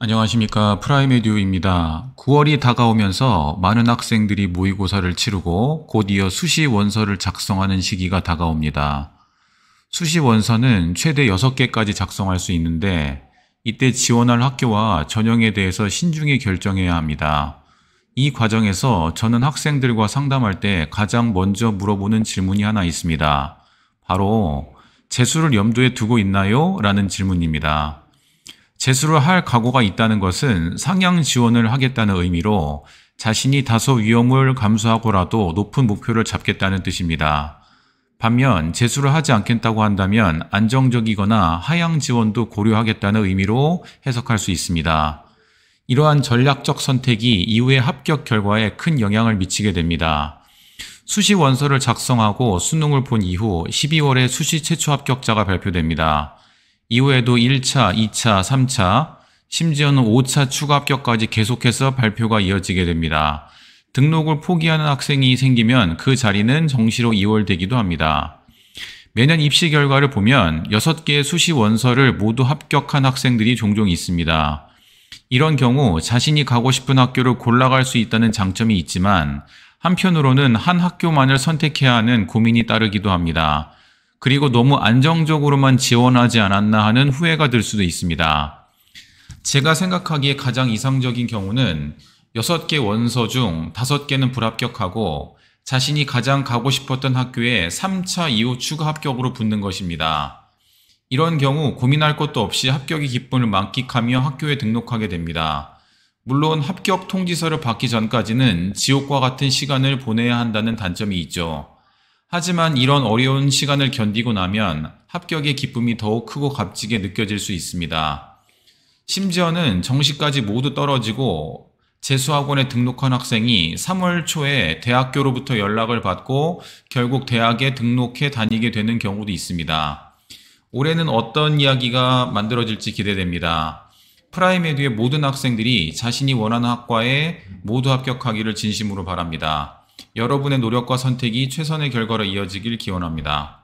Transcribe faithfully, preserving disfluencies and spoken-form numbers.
안녕하십니까. 프라임에듀입니다. 구월이 다가오면서 많은 학생들이 모의고사를 치르고 곧 이어 수시 원서를 작성하는 시기가 다가옵니다. 수시 원서는 최대 여섯 개까지 작성할 수 있는데 이때 지원할 학교와 전형에 대해서 신중히 결정해야 합니다. 이 과정에서 저는 학생들과 상담할 때 가장 먼저 물어보는 질문이 하나 있습니다. 바로 재수를 염두에 두고 있나요? 라는 질문입니다. 재수를 할 각오가 있다는 것은 상향 지원을 하겠다는 의미로 자신이 다소 위험을 감수하고라도 높은 목표를 잡겠다는 뜻입니다. 반면 재수를 하지 않겠다고 한다면 안정적이거나 하향 지원도 고려하겠다는 의미로 해석할 수 있습니다. 이러한 전략적 선택이 이후의 합격 결과에 큰 영향을 미치게 됩니다. 수시 원서를 작성하고 수능을 본 이후 십이월에 수시 최초 합격자가 발표됩니다. 이후에도 일 차, 이 차, 삼 차, 심지어는 오 차 추가 합격까지 계속해서 발표가 이어지게 됩니다. 등록을 포기하는 학생이 생기면 그 자리는 정시로 이월되기도 합니다. 매년 입시 결과를 보면 여섯 개의 수시 원서를 모두 합격한 학생들이 종종 있습니다. 이런 경우 자신이 가고 싶은 학교를 골라갈 수 있다는 장점이 있지만 한편으로는 한 학교만을 선택해야 하는 고민이 따르기도 합니다. 그리고 너무 안정적으로만 지원하지 않았나 하는 후회가 들 수도 있습니다. 제가 생각하기에 가장 이상적인 경우는 여섯 개 원서 중 다섯 개는 불합격하고 자신이 가장 가고 싶었던 학교에 삼 차 이후 추가 합격으로 붙는 것입니다. 이런 경우 고민할 것도 없이 합격의 기쁨을 만끽하며 학교에 등록하게 됩니다. 물론 합격 통지서를 받기 전까지는 지옥과 같은 시간을 보내야 한다는 단점이 있죠. 하지만 이런 어려운 시간을 견디고 나면 합격의 기쁨이 더욱 크고 값지게 느껴질 수 있습니다. 심지어는 정시까지 모두 떨어지고 재수학원에 등록한 학생이 삼월 초에 대학교로부터 연락을 받고 결국 대학에 등록해 다니게 되는 경우도 있습니다. 올해는 어떤 이야기가 만들어질지 기대됩니다. 프라임에듀의 모든 학생들이 자신이 원하는 학과에 모두 합격하기를 진심으로 바랍니다. 여러분의 노력과 선택이 최선의 결과로 이어지길 기원합니다.